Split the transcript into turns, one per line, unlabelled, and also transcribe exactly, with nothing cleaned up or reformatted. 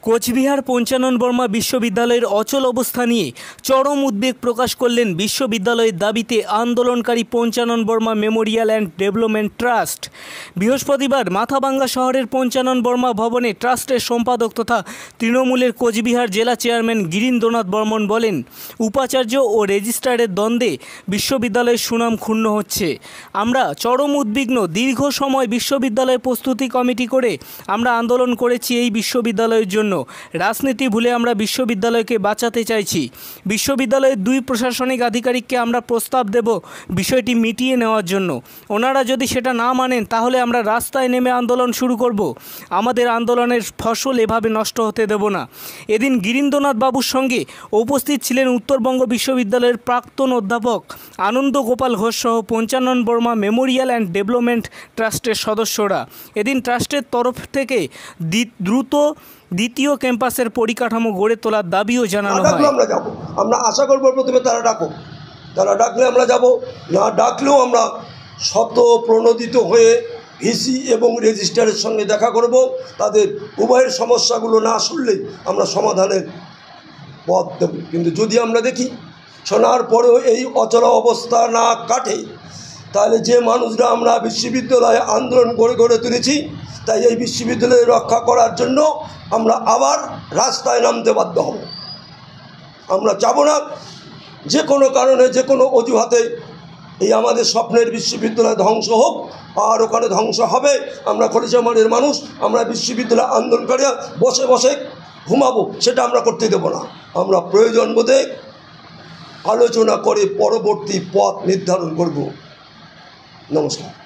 কোচবিহার পঞ্চানন বর্মা বিশ্ববিদ্যালয়ের অচল অবস্থা নিয়ে চরম উদ্বেগ প্রকাশ করলেন বিশ্ববিদ্যালয়ের দাবিতে আন্দোলনকারী Panchanan Barma memorial and development trust. বৃহস্পতিবার মাথাভাঙ্গা শহরের পঞ্চানন বর্মা ভবনে ট্রাস্টের সম্পাদক তথা তৃণমূলের কোচবিহার জেলা চেয়ারম্যান গিরীন্দ্রনাথ বর্মন বলেন, উপাচার্য ও রেজিস্ট্রারের দ্বন্দ্বে বিশ্ববিদ্যালয়ের সুনাম ক্ষুণ্ণ হচ্ছে। আমরা চরম উদ্বিগ্ন। দীর্ঘ সময় বিশ্ববিদ্যালয় প্রস্তুতি কমিটি করে আমরা আন্দোলন করেছি এই বিশ্ববিদ্যালয়ের জন্য। রাজনীতি ভুলে আমরা বিশ্ববিদ্যালয়কে বাঁচাতে চাইছি। বিশ্ববিদ্যালয়ের দুই প্রশাসনিক আধিকারিককে আমরা প্রস্তাব দেব বিষয়টি মিটিয়ে নেওয়ার জন্য। ওনারা যদি সেটা না মানেন তাহলে আমরা রাস্তায় নেমে আন্দোলন শুরু করব। আমাদের আন্দোলনের ফসল এভাবে নষ্ট হতে দেব না। এদিন গিরীন্দ্রনাথ বাবুর সঙ্গে উপস্থিত ছিলেন উত্তরবঙ্গ বিশ্ববিদ্যালয়ের প্রাক্তন অধ্যাপক আনন্দ গোপাল ঘোষ সহ Panchanan Barma memorial and development ট্রাস্টের সদস্যরা। এদিন ট্রাস্টের তরফ থেকে দ্রুত দ্বিতীয় ক্যাম্পাসের পরিকাঠামো গড়ে তোলার দাবিও জানানো হয়।
আমরা যাব, আমরা আশা করব প্রথমে তারা ডাকো, তারা ডাকলে আমরা যাব, না ডাকলেও আমরা শত প্রণোদিত হয়ে ভিসি এবং রেজিস্ট্রারের সঙ্গে দেখা করব। তাদের উভয়ের সমস্যাগুলো না শুনলেই আমরা সমাধানের পথ দেব। কিন্তু যদি আমরা দেখি শোনার পরেও এই অচল অবস্থা না কাটে, তাহলে যে মানুষরা আমরা বিশ্ববিদ্যালয়ে আন্দোলন করে গড়ে তুলেছি, তাই এই বিশ্ববিদ্যালয় রক্ষা করার জন্য আমরা আবার রাস্তায় নামতে বাধ্য হব। আমরা যাব না যে কোনো কারণে, যে কোনো অজুহাতে এই আমাদের স্বপ্নের বিশ্ববিদ্যালয় ধ্বংস হোক, আর ওখানে ধ্বংস হবে। আমরা খরিচামারির মানুষ, আমরা বিশ্ববিদ্যালয় আন্দোলনকারীরা বসে বসে ঘুমাবো, সেটা আমরা করতে দেব না। আমরা প্রয়োজন বোধে আলোচনা করে পরবর্তী পথ নির্ধারণ করব। নমস্কার।